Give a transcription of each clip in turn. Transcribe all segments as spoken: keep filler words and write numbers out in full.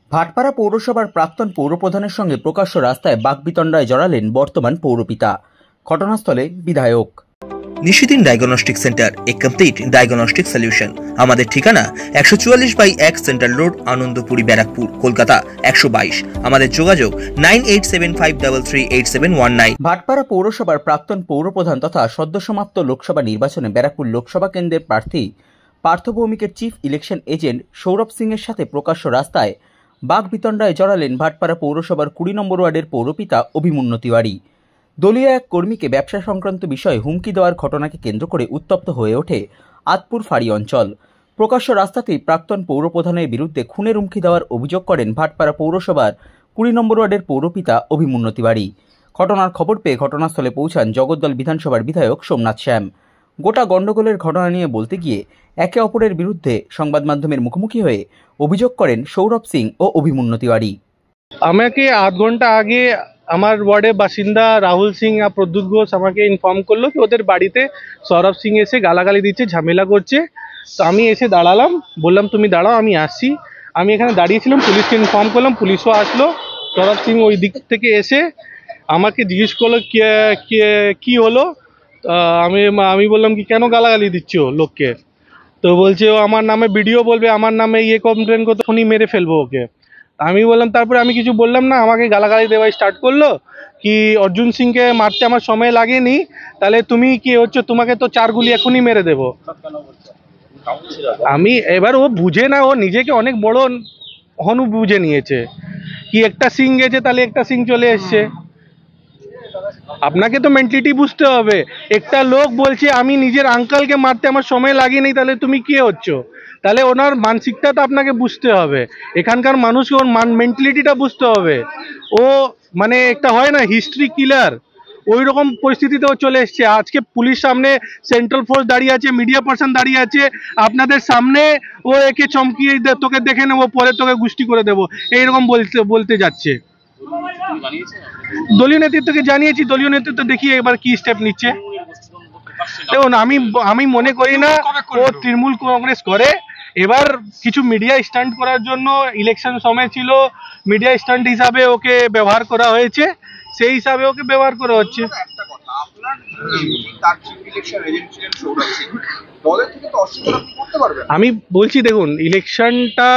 ভাটপাড়া পৌরসভার প্রাক্তন পৌরপ্রধানের সঙ্গে প্রকাশ্য রাস্তায় বাকবিতণ্ডায় জড়ালেন বর্তমান পৌরপিতা। ঘটনাস্থলে বিধায়ক। Nishidin diagnostic centre, a complete diagnostic solution. আমাদের ঠিকানা একশো চুয়াল্লিশ বাই এক সেন্ট্রাল রোড, আনন্দপুরি, ব্যারাকপুর, কলকাতা একশো বাইশ। আমাদের যোগাযোগ nine eight seven five three three eight seven one nine. Bhatpara পৌরসভার প্রাক্তন পৌরপ্রধান তথা সদ্যসমাপ্ত লোকসভা নির্বাচনে ব্যারাকপুর লোকসভা কেন্দ্রের প্রার্থী পার্থ ভৌমিকের chief election agent Sourav Singh এর সাথে প্রকাশ্য রাস্তায় বাকবিতণ্ডায় জড়ালেন ভাটপাড়া পৌরসভার কুড়ি নম্বর ওয়ার্ডের পৌরপিতা অভিমন্যু তিওয়ারি। দলীয় এক কর্মীকে ব্যবসা সংক্রান্ত বিষয়ে হুমকি দেওয়ার ঘটনাকে কেন্দ্র করে উত্তপ্ত হয়ে ওঠে আতপুর ফাঁড়ি অঞ্চল। প্রকাশ্য রাস্তাতেই প্রাক্তন পৌরপ্রধানের বিরুদ্ধে খুনের হুমকি দেওয়ার অভিযোগ করেন ভাটপাড়া পৌরসভার কুড়ি নম্বর ওয়ার্ডের পৌরপিতা অভিমন্যু তিওয়ারি। ঘটনার খবর পেয়ে ঘটনাস্থলে পৌঁছান জগদ্দল বিধানসভার বিধায়ক সোমনাথ শ্যাম। গোটা গণ্ডগোলের ঘটনা নিয়ে বলতে গিয়ে একে অপরের বিরুদ্ধে সংবাদ মাধ্যমের মুখোমুখি হয়ে অভিযোগ করেন সৌরভ সিং ও অভিমন্যু তিওয়ারি। আমাকে আধ ঘন্টা আগে আমার ওয়ার্ডের বাসিন্দা রাহুল সিং আর প্রদ্যুৎ ঘোষ আমাকে ইনফর্ম করলো কি ওদের বাড়িতে সৌরভ সিং এসে গালাগালি দিচ্ছে, ঝামেলা করছে। তো আমি এসে দাঁড়ালাম, বললাম তুমি দাঁড়াও আমি আসছি। আমি এখানে দাঁড়িয়েছিলাম, পুলিশকে ইনফর্ম করলাম, পুলিশও আসলো। সৌরভ সিং ওই দিক থেকে এসে আমাকে জিজ্ঞেস করলো কি হলো। আমি আমি বললাম কি কেন গালাগালি দিচ্ছ লোককে। তো বলছে ও আমার নামে ভিডিও বলবে, আমার নামে ইয়ে কমপ্লেন করতে, ফোনই মেরে ফেলবো ওকে। আমি বললাম, তারপরে আমি কিছু বললাম না, আমাকে গালাগালি দেওয়া স্টার্ট করলো কি অর্জুন সিংকে মারতে আমার সময় লাগেনি, তাহলে তুমি কি হচ্ছে, তোমাকে তো চার গুলি এখনই মেরে দেবো। আমি এবার ও বুঝে না, ও নিজেকে অনেক বড় হনু বুঝে নিয়েছে কি একটা সিং গেছে তাহলে একটা সিং চলে এসছে। আপনাকে তো মেন্টালিটি বুঝতে হবে। একটা লোক বলছে আমি নিজের আঙ্কালকে মারতে আমার সময় লাগেনি, তাহলে তুমি কে হচ্ছ, তাহলে ওনার মানসিকতা তো আপনাকে বুঝতে হবে। এখানকার মানুষকে ওর মান মেন্টালিটিটা বুঝতে হবে। ও মানে একটা হয় না হিস্ট্রি কিলার, ওই রকম পরিস্থিতিতেও চলে এসছে। আজকে পুলিশ সামনে সেন্ট্রাল ফোর্স দাঁড়িয়ে আছে, মিডিয়া পার্সন দাঁড়িয়ে আছে, আপনাদের সামনে ও একে চমকিয়ে তোকে দেখে নেবো, পরে তোকে গুষ্টি করে দেবো, এইরকম বলতে বলতে যাচ্ছে। দলীয় নেতৃত্বকে জানিয়েছি, দলীয় নেতৃত্ব দেখি এবার কি স্টেপ নিচ্ছে। দেখুন আমি আমি মনে করি না ও তৃণমূল কংগ্রেস করে। এবার কিছু মিডিয়া স্টান্ট করার জন্য ইলেকশন সময় ছিল, মিডিয়া স্টান্ট হিসাবে ওকে ব্যবহার করা হয়েছে, সেই হিসাবে ওকে ব্যবহার করা হচ্ছে। আমি বলছি দেখুন, ইলেকশনটা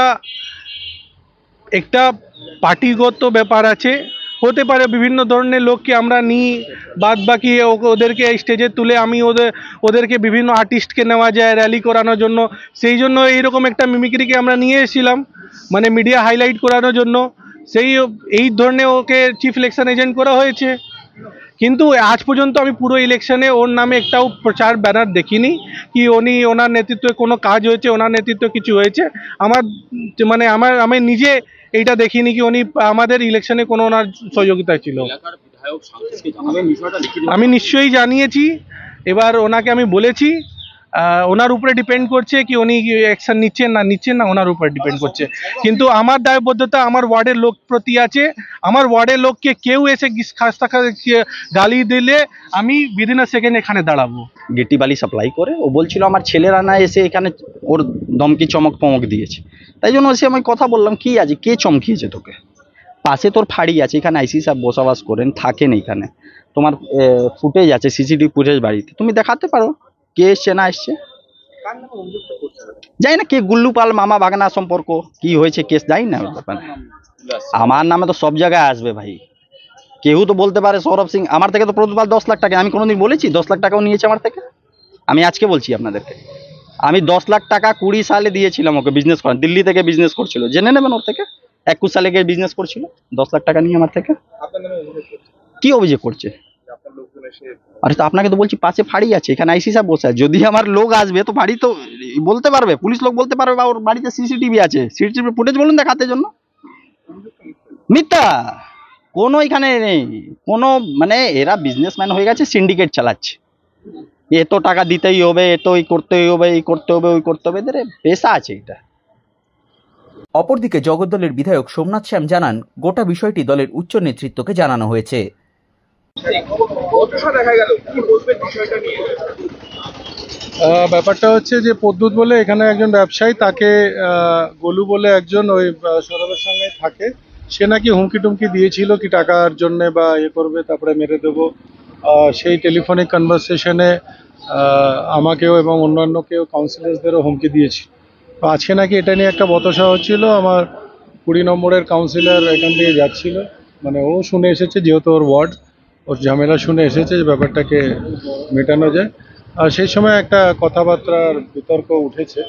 একটা পার্টিগত ব্যাপার আছে, হতে পারে বিভিন্ন ধরনের লোককে আমরা নিই, বাদ বাকি ওদেরকে স্টেজে তুলে আমি ওদের ওদেরকে বিভিন্ন আর্টিস্টকে নেওয়া যায় র্যালি করানোর জন্য, সেই জন্য এইরকম একটা মিমিক্রিকে আমরা নিয়ে এসেছিলাম, মানে মিডিয়া হাইলাইট করানোর জন্য। সেই এই ধরনের ওকে চিফ ইলেকশন এজেন্ট করা হয়েছে। কিন্তু আজ পর্যন্ত আমি পুরো ইলেকশনে ওর নামে একটাও প্রচার ব্যানার দেখিনি কি উনি ওনার নেতৃত্বে কোনো কাজ হয়েছে, ওনার নেতৃত্বে কিছু হয়েছে। আমার মানে আমার আমি নিজে এইটা দেখিনি কি উনি আমাদের ইলেকশনে কোনো ওনার সহযোগিতা ছিল। আমি নিশ্চয়ই জানিয়েছি, এবার ওনাকে আমি বলেছি, ওনার উপরে ডিপেন্ড করছে কি উনি অ্যাকশন নিচ্ছেন না নিচ্ছেন না, ওনার উপরে ডিপেন্ড করছে। কিন্তু আমার দায়বদ্ধতা আমার ওয়ার্ডের লোক প্রতি আছে। আমার ওয়ার্ডের লোককে কেউ এসে খাস্তা গালি দিলে আমি উইদিন আ সেকেন্ড এখানে দাঁড়াবো। গিটি বালি সাপ্লাই করে, ও বলছিল আমার ছেলেরা না এসে এখানে ওর ধমকি চমক পমক দিয়েছে, তাই জন্য এসে আমি কথা বললাম কি আছে, কে চমকিয়েছে তোকে, পাশে তোর ফাঁড়ি আছে, এখানে আইসি সাহেব বসবাস করেন, থাকেন এখানে, তোমার ফুটেজ আছে, সিসিটিভি ফুটেজ বাড়িতে, তুমি দেখাতে পারো কে এসছে না এসছে। জানি না কে, গুল্লু পাল মামা ভাগনা সম্পর্ক কি হয়েছে কেস জানি না। আমার নামে তো সব জায়গায় আসবে ভাই, কেউ তো বলতে পারে সৌরভ সিং আমার থেকে তো প্রতিপাল দশ লাখ টাকা, আমি কোনোদিন বলেছি দশ লাখ টাকাও নিয়েছে আমার থেকে? আমি আজকে বলছি আপনাদেরকে, আমি দশ লাখ টাকা কুড়ি সালে দিয়েছিলাম ওকে বিজনেস করেন, দিল্লি থেকে বিজনেস করছিল, জেনে নেবেন ওর থেকে। একুশ সালে গিয়ে বিজনেস করছিল, দশ লাখ টাকা নিয়ে আমার থেকে। কি অভিযোগ করছে? আরে তো আপনাকে তো বলছি পাশে ফাঁড়ি আছে, এখানে আইসি সাহেব বসে আছে, যদি আমার লোক আসবে তো ফাঁড়ি তো বলতে পারবে, পুলিশ লোক বলতে পারবে, বা ওর বাড়িতে সিসিটিভি আছে, সিসিটিভি ফুটেজ বলুন দেখাতে জন্য। মিথ্যা কোনো এখানে নেই কোনো, মানে এরা বিজনেসম্যান হয়ে গেছে, সিন্ডিকেট চালাচ্ছে, এত টাকা দিতেই হবে, এত এই করতেই হবে, এই করতে হবে, ওই করতে হবে, এদের পেশা আছে এটা। অপরদিকে জগদ্দলের বিধায়ক সোমনাথ শ্যাম জানান, গোটা বিষয়টি দলের উচ্চ নেতৃত্বকে জানানো হয়েছে। আহ, ব্যাপারটা হচ্ছে যে প্রদ্যুৎ বলে এখানে একজন ব্যবসায়ী, তাকে আহ, গোলু বলে একজন ওই আহ, সৌরভের সঙ্গে থাকে, সে নাকি হুমকি টুমকি দিয়েছিল কি টাকার জন্যে বা ইয়ে করবে তারপরে মেরে দেবো। আহ, সেই টেলিফোনিক কনভারসেশনে আমাকেও এবং অন্যান্য কেউ কাউন্সিলার্সদেরও হুমকি দিয়েছিল। তো আজকে নাকি এটা নিয়ে একটা বতসা হচ্ছিল। আমার কুড়ি নম্বরের কাউন্সিলর এখান থেকে যাচ্ছিল, মানে ও শুনে এসেছে, যেহেতু ওর ওয়ার্ড, ওর ঝামেলা শুনে এসেছে যে ব্যাপারটাকে মেটানো যায়। আর সেই সময় একটা কথাবার্তার বিতর্ক উঠেছে।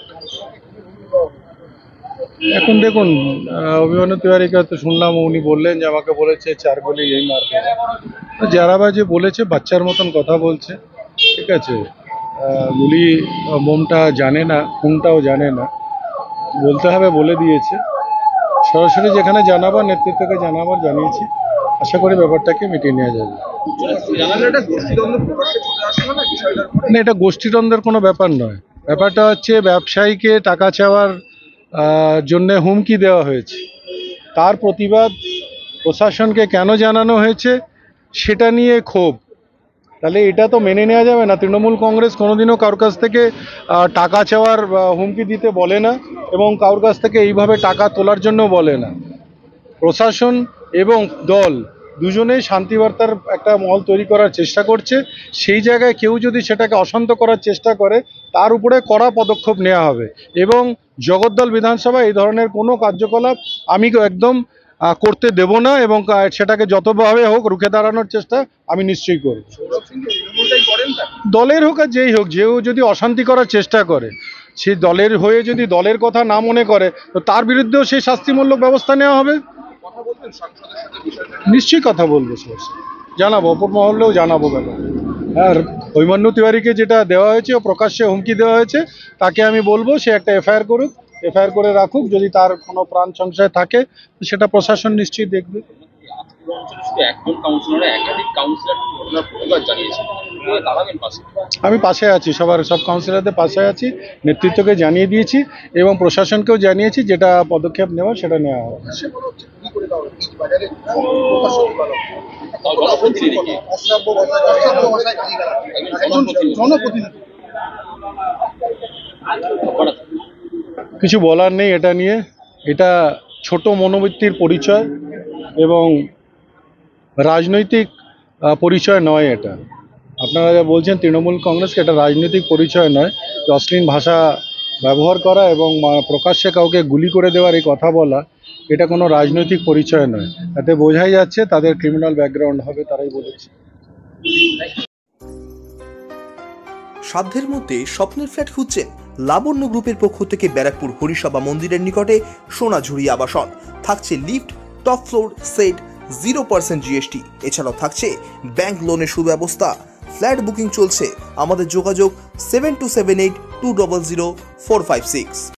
এখন দেখুন, আহ, অভিমন্যু তিওয়ারিকে তো শুনলাম উনি বললেন যে আমাকে বলেছে চার গুলি এই মারবে। তো যারা বা যে বলেছে বাচ্চার মতন কথা বলছে, ঠিক আছে। আহ, গুলি আহ, বোমটা জানে না, খুনটাও জানে না, বলতে হবে বলে দিয়েছে। সরাসরি যেখানে জানাবার, নেতৃত্বকে জানাবার জানিয়েছি, আশা করি ব্যাপারটাকে মিটিয়ে নেওয়া যাবে। না, এটা গোষ্ঠীদ্বন্দ্বের কোনো ব্যাপার নয়। ব্যাপারটা হচ্ছে ব্যবসায়ীকে টাকা চাওয়ার আহ, জন্যে হুমকি দেওয়া হয়েছে, তার প্রতিবাদ প্রশাসনকে কেন জানানো হয়েছে সেটা নিয়ে ক্ষোভ। তাহলে এটা তো মেনে নেওয়া যাবে না। তৃণমূল কংগ্রেস কোনোদিনও কারোর কাছ থেকে আহ, টাকা চাওয়ার বা হুমকি দিতে বলে না, এবং কারোর কাছ থেকে এইভাবে টাকা তোলার জন্য বলে না। প্রশাসন এবং দল দুজনেই শান্তিবার্তার একটা মহল তৈরি করার চেষ্টা করছে। সেই জায়গায় কেউ যদি সেটাকে অশান্ত করার চেষ্টা করে, তার উপরে কড়া পদক্ষেপ নেওয়া হবে। এবং জগদ্দল বিধানসভা এই ধরনের কোনো কার্যকলাপ আমি একদম আহ, করতে দেব না, এবং আহ, সেটাকে যতভাবে হোক রুখে দাঁড়ানোর চেষ্টা আমি নিশ্চয়ই করব। দলের হোক আর যেই হোক, যেও যদি অশান্তি করার চেষ্টা করে, সেই দলের হয়ে যদি দলের কথা না মনে করে, তো তার বিরুদ্ধেও সেই শাস্তিমূলক ব্যবস্থা নেওয়া হবে। নিশ্চয়ই কথা বলবো, স্যার, জানাবো, অপর মহলেও জানাবো ব্যাপার। আর অভিমন্যু তিওয়ারিকে যেটা দেওয়া হয়েছে, ও প্রকাশ্যে হুমকি দেওয়া হয়েছে, তাকে আমি বলবো সে একটা এফআইআর করুক, এফআইআর করে রাখুক। যদি তার কোনো প্রাণ সংশয় থাকে সেটা প্রশাসন নিশ্চয়ই দেখবে। আমি পাশে আছি, সবার সব কাউন্সিলরদের পাশে আছি, নেতৃত্বকে জানিয়ে দিয়েছি এবং প্রশাসনকেও জানিয়েছি, যেটা পদক্ষেপ নেওয়া সেটা নেওয়া হবে। কিছু বলার নেই এটা নিয়ে। এটা ছোট মনোবৃত্তির পরিচয় এবং রাজনৈতিক আহ, পরিচয় নয় এটা। আপনারা যা বলছেন তৃণমূল কংগ্রেসকে, এটা রাজনৈতিক পরিচয় নয়। অশ্লীল ভাষা ব্যবহার করা এবং আহ, প্রকাশ্যে কাউকে গুলি করে দেওয়ার এই কথা বলা, এটা কোনো রাজনৈতিক পরিচয় নয়। এতে বোঝাই যাচ্ছে তাদের ক্রিমিনাল ব্যাকগ্রাউন্ড হবে, তারাই বলেছে। সাধ্যের মধ্যে স্বপ্নের ফ্ল্যাট খুঁজছেন? লাবণ্য গ্রুপের পক্ষ থেকে ব্যারাকপুর হরিসভা মন্দিরের নিকটে সোনাঝুরি আবাসন। থাকছে lift, top floor, set, zero percent GST. এছাড়াও থাকছে ব্যাংক লোনের সুব্যবস্থা। ফ্ল্যাট বুকিং চলছে। আমাদের যোগাযোগ seven two seven eight two double zero four five six.